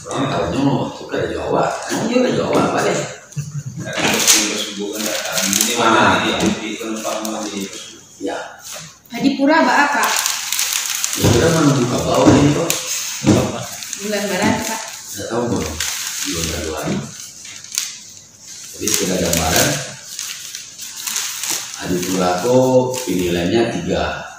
Orang tahunya mau suka dari Jawa, emang juga dari Jawa balik. Ya. Hadipura Mbak Kak. Ya kita menunggu kabar ini kok. Bulan Barat Kak. Tidak tahu belum. Belum ada. Jadi sudah gambaran. Hadipura kok penilaiannya 3.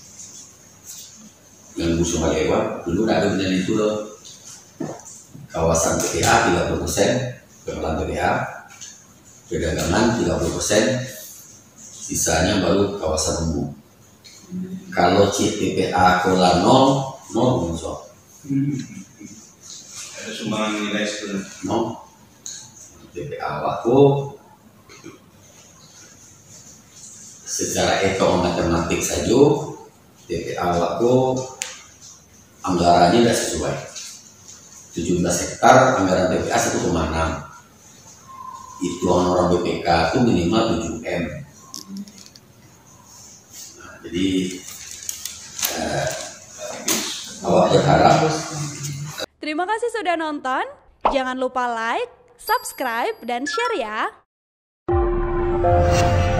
Yang musuh Magewa dulu ada penilaian itu loh. Kawasan PPA 30%, pengelolaan PPA, perdagangan 30%, sisanya baru kawasan umum. Kalau CPPA kelola 0 musuh. Ada sumbangan nilai sebenarnya. No, PPA aku secara matematik saja PPA aku anggarannya tidak sesuai. 17 hektar anggaran PPA 1,6. Itu orang BPK itu minimal 7M. Nah, jadi awak berharap. Terima kasih sudah nonton. Jangan lupa like, subscribe, dan share ya.